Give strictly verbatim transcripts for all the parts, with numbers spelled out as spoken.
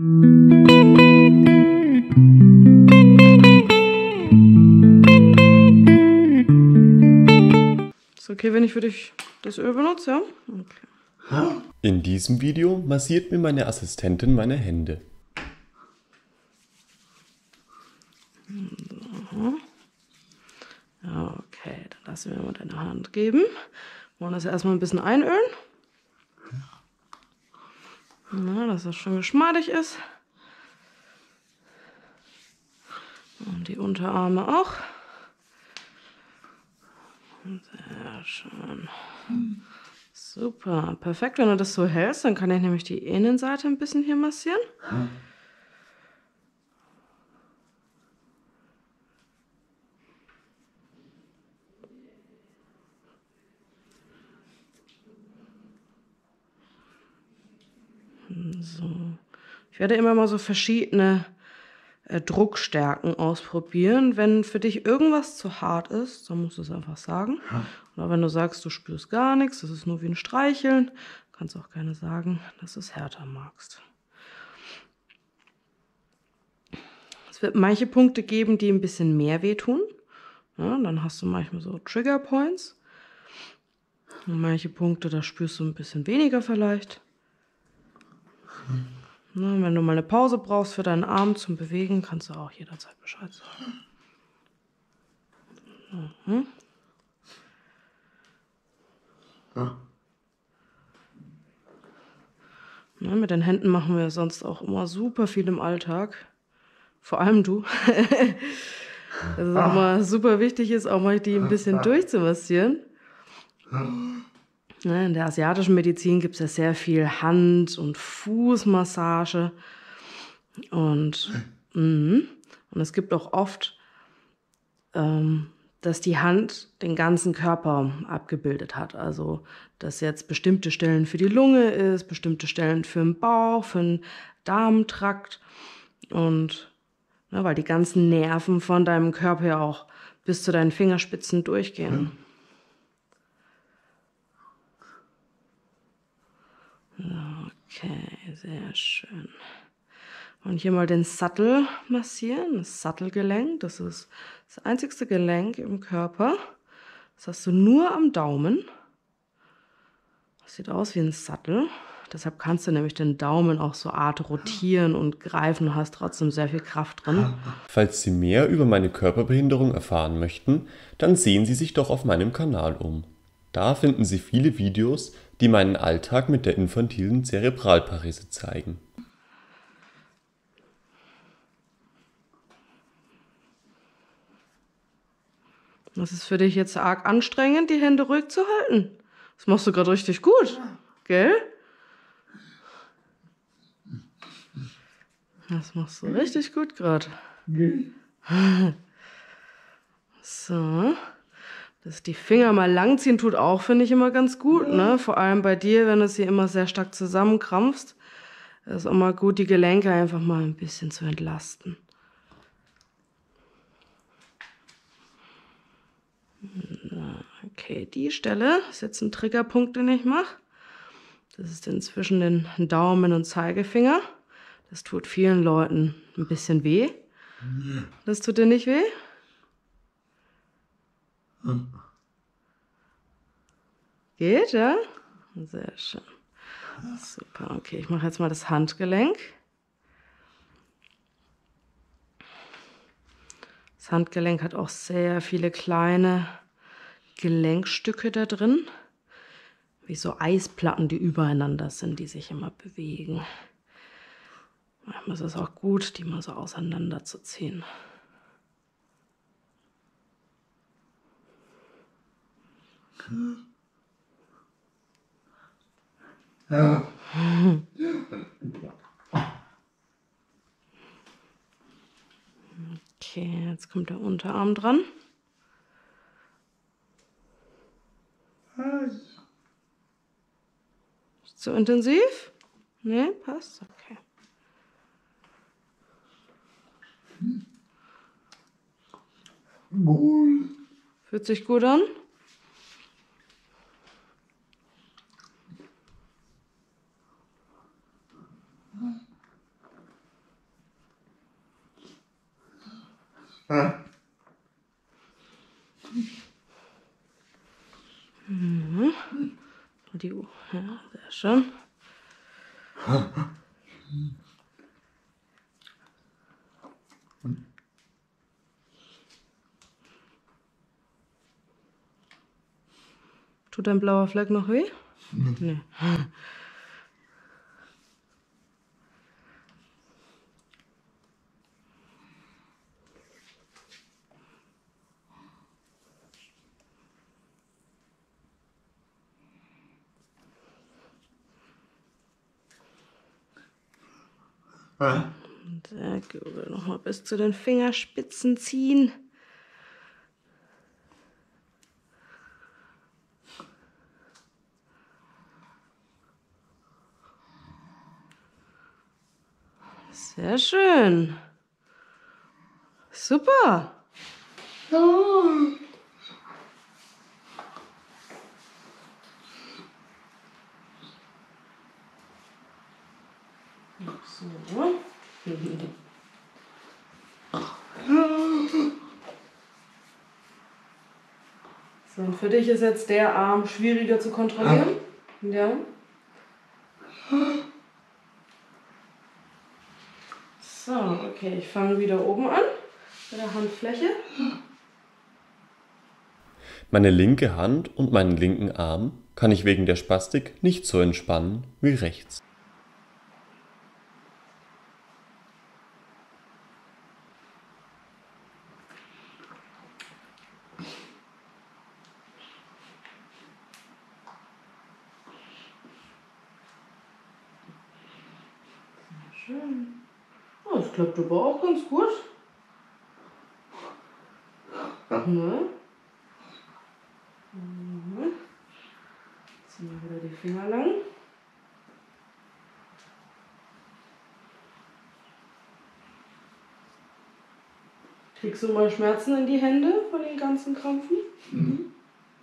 Ist okay, wenn ich für dich das Öl benutze, ja? Okay. In diesem Video massiert mir meine Assistentin meine Hände. Okay, dann lassen wir mal deine Hand geben. Wir wollen das erstmal ein bisschen einölen. Na, dass das schön geschmeidig ist. Und die Unterarme auch. Sehr schön. Super, perfekt. Wenn du das so hältst, dann kann ich nämlich die Innenseite ein bisschen hier massieren. So. Ich werde immer mal so verschiedene äh, Druckstärken ausprobieren. Wenn für dich irgendwas zu hart ist, dann musst du es einfach sagen. Oder wenn du sagst, du spürst gar nichts, das ist nur wie ein Streicheln, kannst du auch gerne sagen, dass du es härter magst. Es wird manche Punkte geben, die ein bisschen mehr wehtun. Ja, dann hast du manchmal so Trigger Points. Und manche Punkte, da spürst du ein bisschen weniger vielleicht. Na, wenn du mal eine Pause brauchst für deinen Arm zum Bewegen, kannst du auch jederzeit Bescheid sagen. Mhm. Ja. Na, mit den Händen machen wir sonst auch immer super viel im Alltag. Vor allem du. Das ist auch mal super wichtig ist, auch mal die ein bisschen durchzumassieren. In der asiatischen Medizin gibt es ja sehr viel Hand- und Fußmassage. Und, mm, und es gibt auch oft, ähm, dass die Hand den ganzen Körper abgebildet hat. Also, dass jetzt bestimmte Stellen für die Lunge ist, bestimmte Stellen für den Bauch, für den Darmtrakt. Und ne, weil die ganzen Nerven von deinem Körper ja auch bis zu deinen Fingerspitzen durchgehen. Okay, sehr schön. Und hier mal den Sattel massieren, das Sattelgelenk. Das ist das einzigste Gelenk im Körper. Das hast du nur am Daumen. Das sieht aus wie ein Sattel. Deshalb kannst du nämlich den Daumen auch so Art rotieren und greifen und hast trotzdem sehr viel Kraft drin. Falls Sie mehr über meine Körperbehinderung erfahren möchten, dann sehen Sie sich doch auf meinem Kanal um. Da finden Sie viele Videos, die meinen Alltag mit der infantilen Zerebralparese zeigen. Das ist für dich jetzt arg anstrengend, die Hände ruhig zu halten. Das machst du gerade richtig gut, gell? Das machst du richtig gut gerade. So. Dass die Finger mal langziehen tut auch, finde ich immer ganz gut, ne? Vor allem bei dir, wenn du sie immer sehr stark zusammenkrampfst. Es ist auch mal gut, die Gelenke einfach mal ein bisschen zu entlasten. Okay, die Stelle ist jetzt ein Triggerpunkt, den ich mache. Das ist dann zwischen den Daumen und Zeigefinger. Das tut vielen Leuten ein bisschen weh. Das tut dir nicht weh? Geht, ja? Sehr schön. Super, okay, ich mache jetzt mal das Handgelenk. Das Handgelenk hat auch sehr viele kleine Gelenkstücke da drin. Wie so Eisplatten, die übereinander sind, die sich immer bewegen. Manchmal ist es auch gut, die mal so auseinanderzuziehen. Ja. Okay, jetzt kommt der Unterarm dran. Ist zu intensiv? Nee, passt? Okay. Fühlt sich gut an? Mhm. Die, ja, sehr schön. Tut dein blauer Fleck noch weh? Nee. Nee. Sehr gut. Nochmal bis zu den Fingerspitzen ziehen. Sehr schön. Super. So. So, und für dich ist jetzt der Arm schwieriger zu kontrollieren? Ja. So, okay, ich fange wieder oben an, bei der Handfläche. Meine linke Hand und meinen linken Arm kann ich wegen der Spastik nicht so entspannen wie rechts. Schön. Oh, das klappt aber auch ganz gut. Ne? Mhm. Ziehen wir wieder die Finger lang. Kriegst du mal Schmerzen in die Hände von den ganzen Krampfen? Mhm.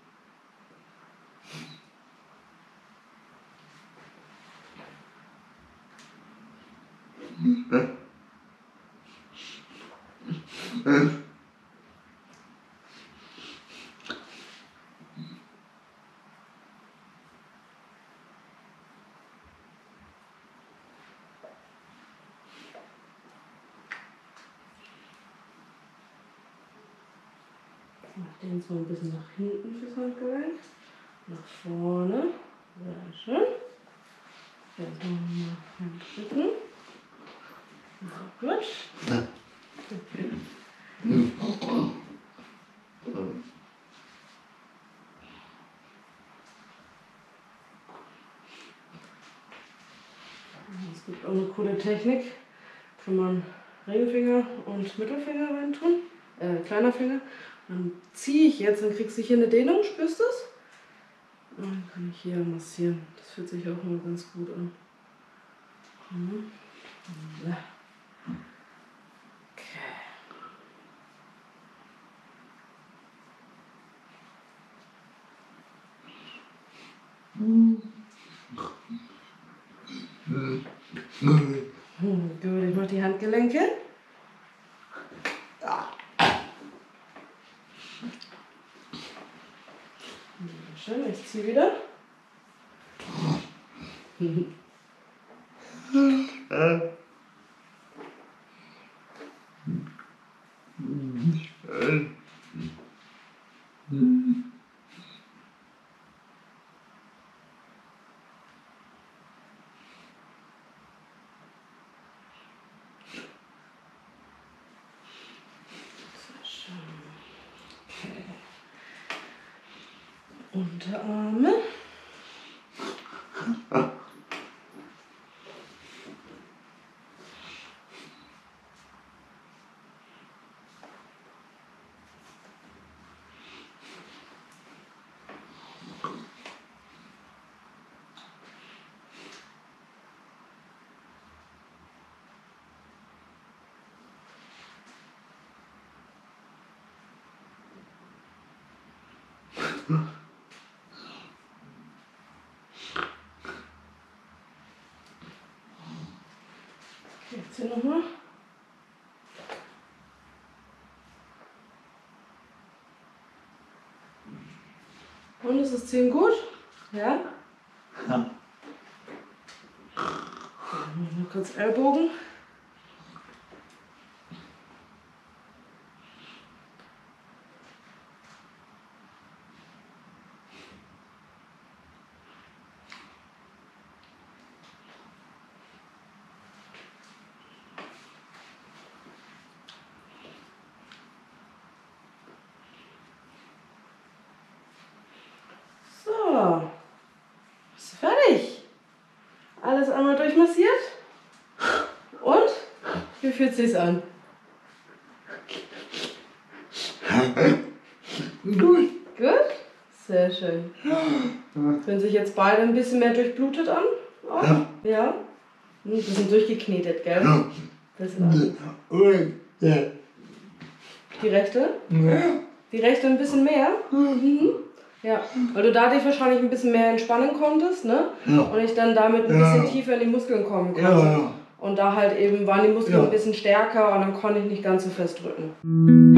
Ich mach den so ein bisschen nach hinten fürs Handgelenk. Nach vorne. Sehr schön. Jetzt machen wir mal drücken. So, gut. Es gibt auch eine coole Technik. Kann man Ringfinger und Mittelfinger rein tun. Äh, kleiner Finger. Dann ziehe ich jetzt, dann kriegst du hier eine Dehnung, spürst du es? Und dann kann ich hier massieren. Das fühlt sich auch mal ganz gut an. Mhm. Ja. Okay. Hm, gut, ich mache die Handgelenke. Ja. Schön, ich ziehe wieder. Okay. Unterarme. Okay, jetzt hier nochmal. Und ist das Ziehen gut? Ja? Ja. Mal kurz Ellbogen. So, ist fertig. Alles einmal durchmassiert. Und? Wie fühlt sich's an? Gut. Gut? Sehr schön. Fühlen sich jetzt beide ein bisschen mehr durchblutet an? Auch? Ja. Ja? Ein bisschen durchgeknetet, gell? Ja. Bisschen an. Und, ja. Die rechte? Ja. Die rechte ein bisschen mehr? Mhm. Ja, weil du dadurch wahrscheinlich ein bisschen mehr entspannen konntest, ne? Ja. Und ich dann damit ein Ja. bisschen tiefer in die Muskeln kommen konnte. Ja, ja. Und da halt eben waren die Muskeln Ja. ein bisschen stärker und dann konnte ich nicht ganz so fest drücken.